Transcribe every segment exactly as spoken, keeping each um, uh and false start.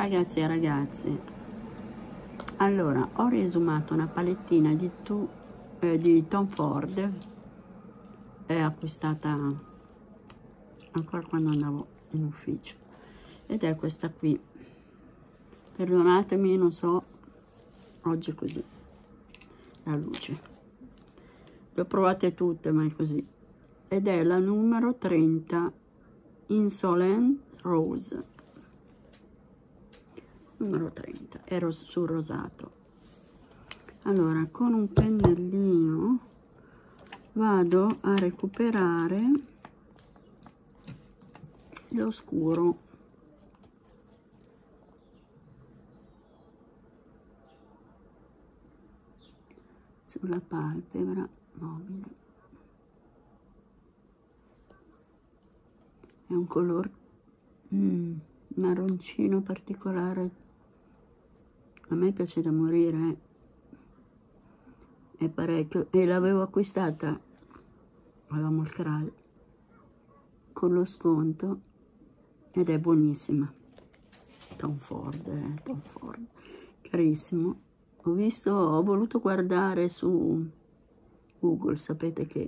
Ragazzi e ragazzi, allora ho riesumato una palettina di, tu, eh, di Tom Ford, è acquistata ancora quando andavo in ufficio, ed è questa qui. Perdonatemi, non so, oggi è così la luce, le ho provate tutte ma è così, ed è la numero trenta Insolent Rose, numero trenta, ero sul rosato. Allora, con un pennellino vado a recuperare l'oscuro, sulla palpebra mobile. È un color mm, marroncino particolare, a me piace da morire, è parecchio, e l'avevo acquistata, avevamo il Kral con lo sconto ed è buonissima. Tom Ford, eh, Tom Ford, carissimo. Ho visto, ho voluto guardare su Google, sapete che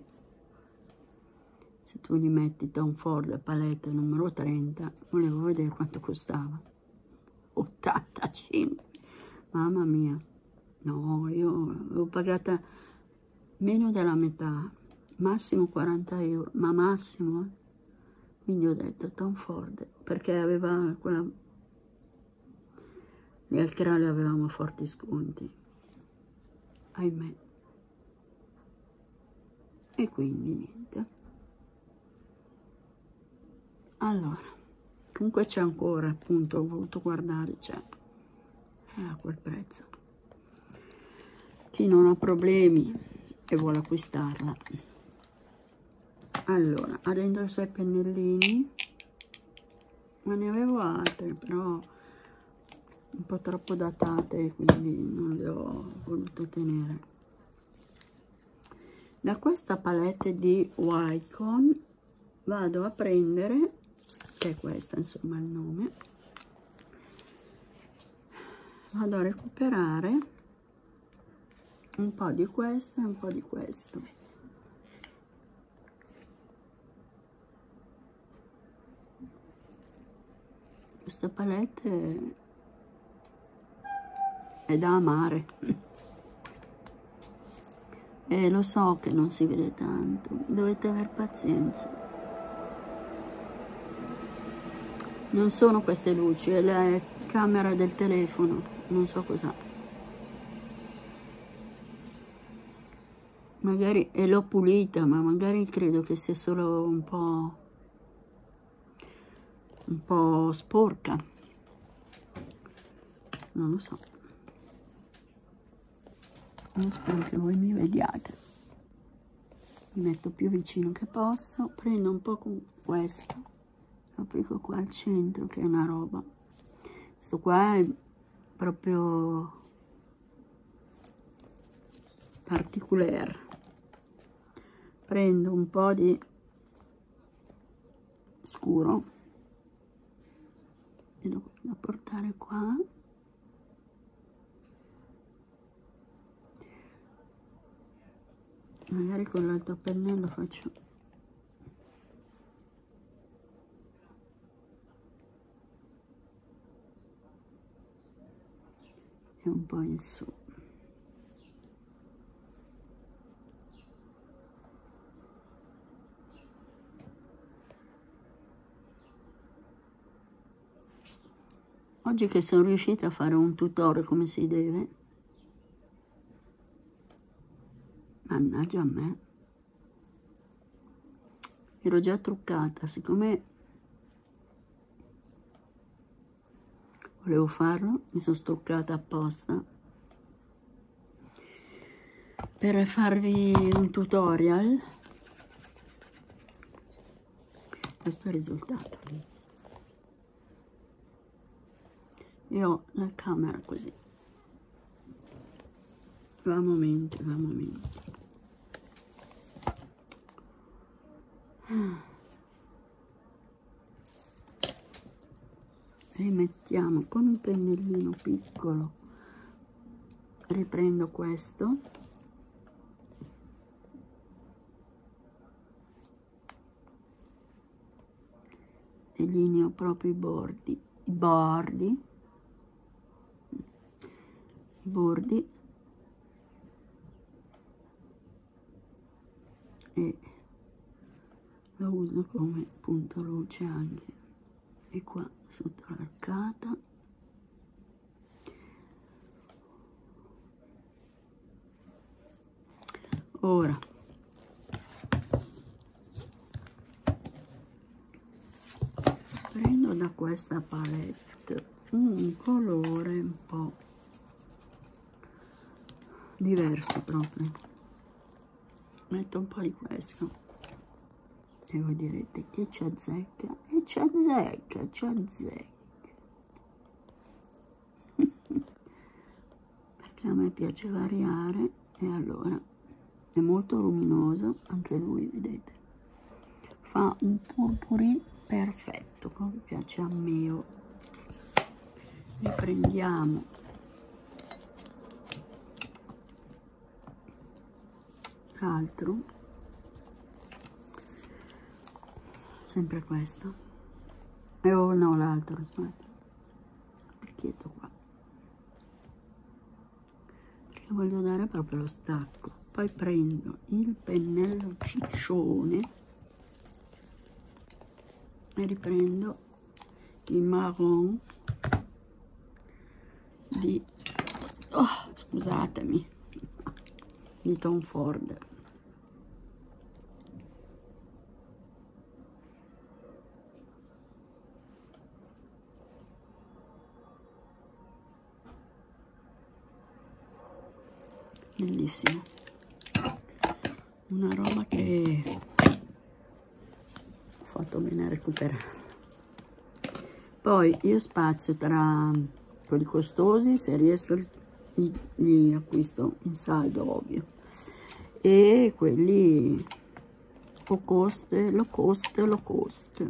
se tu gli metti Tom Ford palette numero trenta, volevo vedere quanto costava. ottantacinque, mamma mia, no, io avevo pagata meno della metà, massimo quaranta euro, ma massimo, eh. Quindi ho detto Tom Ford, perché aveva quella, lì al Kral avevamo forti sconti, ahimè, e quindi niente. Allora, comunque c'è ancora, appunto, ho voluto guardare, c'è, è a quel prezzo. Chi non ha problemi e vuole acquistarla. Allora, ha dentro i suoi pennellini, ma ne avevo altre, però un po' troppo datate, quindi non le ho volute tenere. Da questa palette di Wycon vado a prendere, che è questa, insomma, il nome, vado a recuperare un po' di questo e un po' di questo. Questa palette è da amare. E lo so che non si vede tanto, dovete aver pazienza. Non sono queste luci, è la camera del telefono, non so cos'ha. Magari, e l'ho pulita, ma magari credo che sia solo un po', un po' sporca. Non lo so. Io spero che voi mi vediate. Mi metto più vicino che posso, prendo un po' con questo, applico qua al centro, che è una roba. Questo qua è proprio particolare. Prendo un po' di scuro e lo vado a portare qua. Magari con l'altro pennello faccio e un po' in su. Oggi che sono riuscita a fare un tutorial come si deve, mannaggia a me, ero già truccata, siccome volevo farlo, mi sono struccata apposta per farvi un tutorial. Questo è il risultato. Io ho la camera così, va a momenti, va a momenti. rimettiamo con un pennellino piccolo, riprendo questo delineo proprio i bordi, i bordi, i bordi e lo uso come punto luce anche, e qua sotto l'arcata. Ora prendo da questa palette un colore un po' diverso proprio, metto un po' di questo e voi direte che ci azzecca, e ci azzecca, ci azzecca perché a me piace variare, e allora è molto luminoso anche lui, vedete, fa un purpurì perfetto come piace a me. Riprendiamo l'altro, sempre questo, e oh no, l'altro, aspetta, perché qua, perché voglio dare proprio lo stacco. Poi prendo il pennello ciccione e riprendo il marron di, oh, scusatemi, di Tom Ford. Bellissimo, una roba che ho fatto bene a recuperare. Poi io spazio tra quelli costosi, se riesco li, li acquisto in saldo, ovvio, e quelli low cost, low cost, low cost.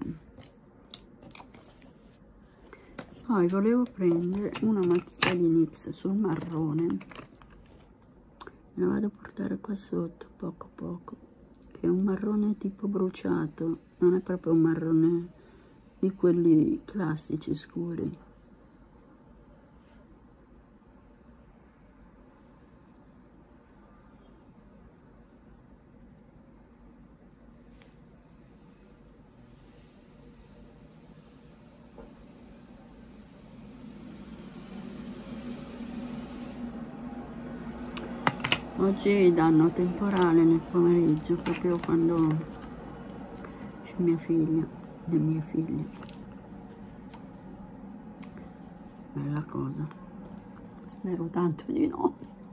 Poi volevo prendere una matita di N Y X sul marrone, me la vado a portare qua sotto poco poco, che è un marrone tipo bruciato, non è proprio un marrone di quelli classici scuri. Oggi danno temporale nel pomeriggio, proprio quando c'è mia figlia, le mie figlie. Bella cosa, spero tanto di no.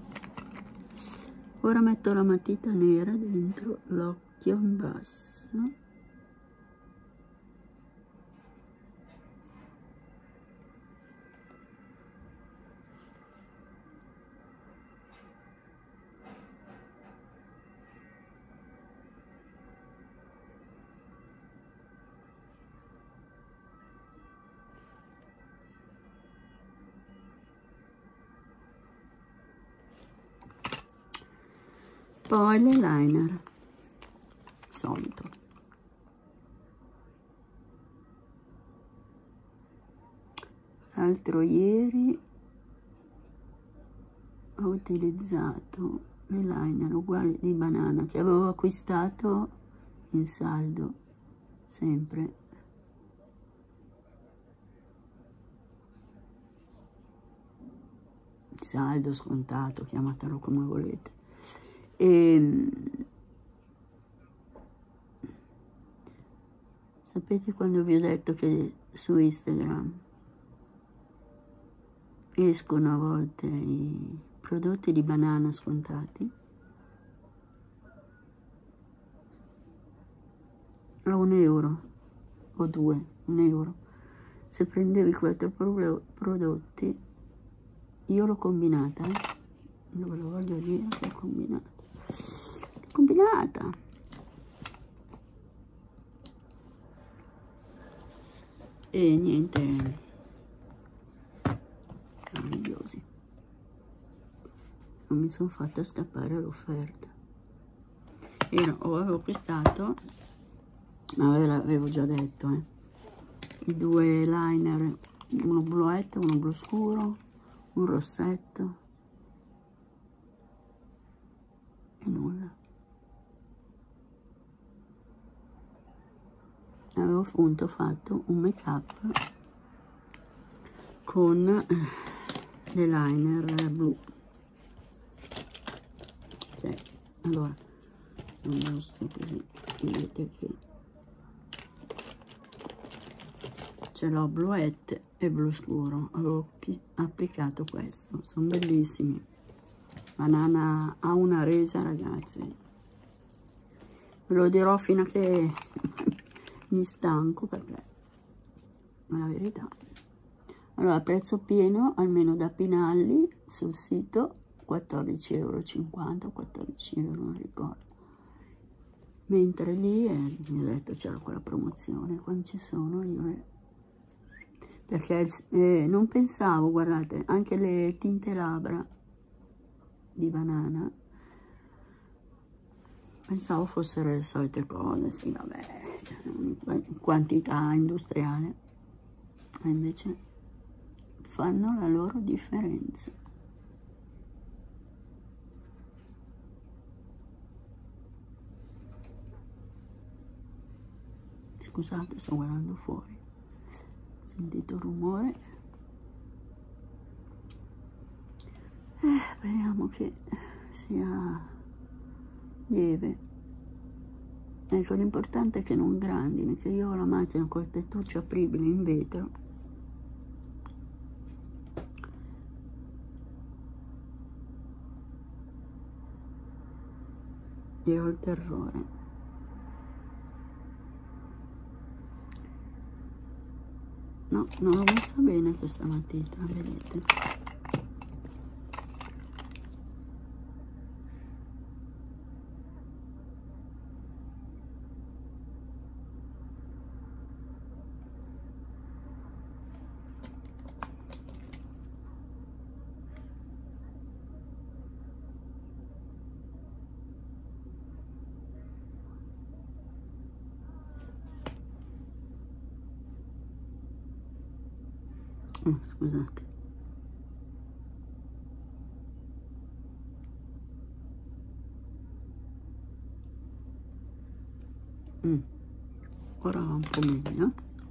Ora metto la matita nera dentro l'occhio in basso. Poi l'eyeliner solito, l'altro ieri ho utilizzato l'eyeliner uguale di Banana che avevo acquistato in saldo, sempre saldo, scontato, chiamatelo come volete. E sapete quando vi ho detto che su Instagram escono a volte i prodotti di Banana scontati a un euro o due, un euro? Se prendevi quattro prodotti, io l'ho combinata, eh? Io ve lo voglio dire che l'ho combinata. combinata e niente, non mi sono fatta scappare l'offerta. Io avevo acquistato, ma ve l'avevo già detto, eh, i due liner, uno bluetto, uno blu scuro, un rossetto e nulla. Avevo appunto fatto un make up con l'eyeliner blu. Ok, allora lo mostro così vedete che ce l'ho bluette e blu scuro. Avevo applicato questo, sono bellissimi. Banana ha una resa, ragazzi, ve lo dirò fino a che mi stanco, perché è la verità. Allora, prezzo pieno, almeno da Pinalli, sul sito quattordici e cinquanta euro, quattordici euro, non ricordo. Mentre lì, eh, mi ho detto c'era quella promozione, quando ci sono io le... Perché eh, non pensavo, guardate, anche le tinte labbra di Banana, pensavo fossero le solite cose, sì vabbè, cioè, in quantità industriale, e invece fanno la loro differenza. Scusate, sto guardando fuori, sentito il rumore. Eh, speriamo che sia lieve. Ecco, l'importante è che non grandine, che io ho la macchina col tettuccio apribile in vetro. E ho il terrore. No, non l'ho messa bene questa matita, vedete? Oh, scusate. Mm. Ora va un po' meglio.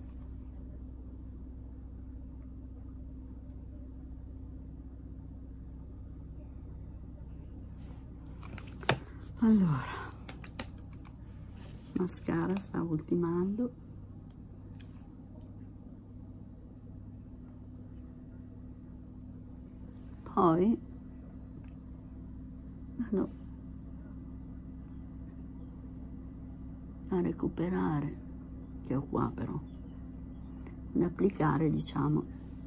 Allora, mascara sta ultimando. Poi vado a recuperare, che ho qua però, ad applicare, diciamo,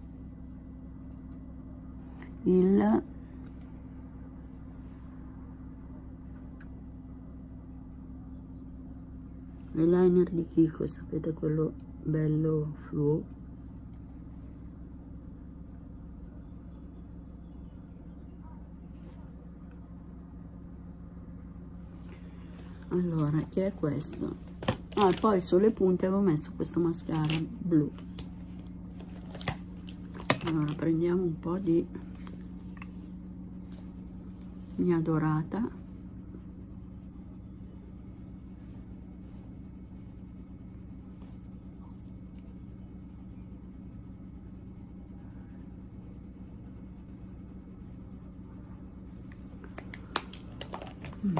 il l'eyeliner di Kiko, sapete, quello bello fluo. Allora, che è questo? Ah, poi sulle punte avevo messo questo mascara blu. Allora, prendiamo un po' di mia dorata. Mm.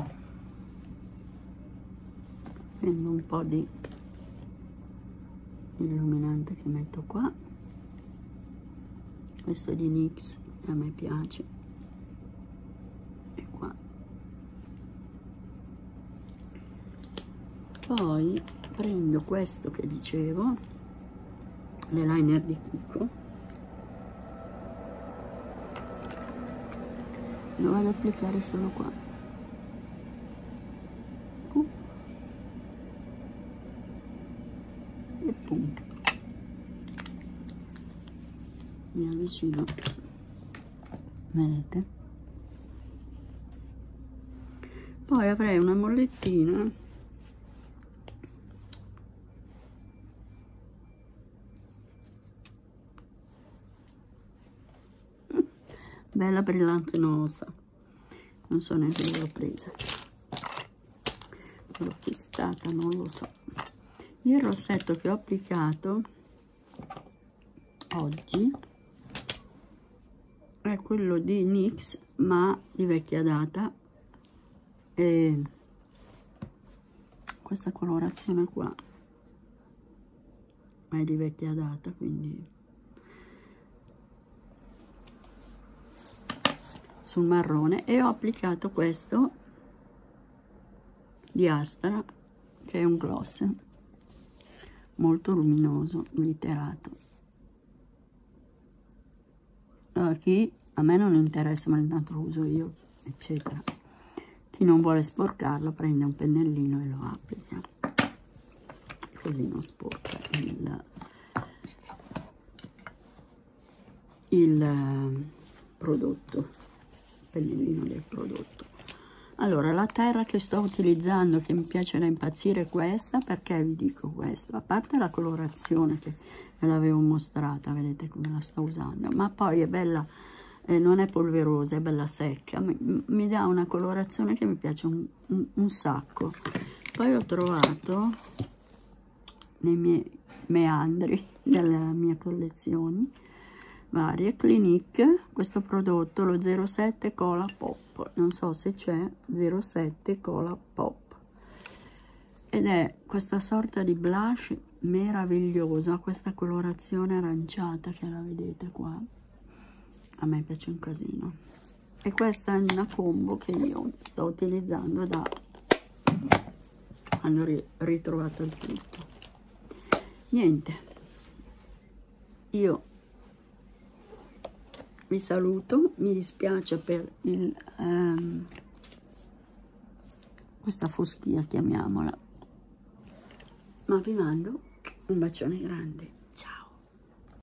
Prendo un po' di illuminante che metto qua, questo di N Y X a me piace, e qua. Poi prendo questo che dicevo, l'eyeliner di Kiko, lo vado ad applicare solo qua. E punto. Mi avvicino, vedete? Poi avrei una mollettina bella brillantinosa, non so neanche dove l'ho presa, l'ho acquistata, non lo so. Il rossetto che ho applicato oggi è quello di NYX, ma di vecchia data, e questa colorazione qua è di vecchia data, quindi sul marrone. E ho applicato questo di Astra, che è un gloss molto luminoso, glitterato. Allora, chi a me non interessa, ma intanto lo uso io, eccetera. Chi non vuole sporcarlo prende un pennellino e lo applica, così non sporca il, il prodotto, il pennellino del prodotto. Allora, la terra che sto utilizzando, che mi piace da impazzire, è questa. Perché vi dico questo? A parte la colorazione che ve l'avevo mostrata, vedete come la sto usando, ma poi è bella, eh, non è polverosa, è bella secca, mi, mi dà una colorazione che mi piace un, un, un sacco. Poi ho trovato nei miei meandri delle mie collezioni varie Clinique questo prodotto, lo zero sette Cola Pop, non so se c'è, zero sette Cola Pop, ed è questa sorta di blush meraviglioso, ha questa colorazione aranciata che la vedete qua, a me piace un casino, e questa è una combo che io sto utilizzando da quando ho ritrovato il tutto. Niente, io vi saluto, mi dispiace per il, ehm, questa foschia, chiamiamola, ma vi mando un bacione grande.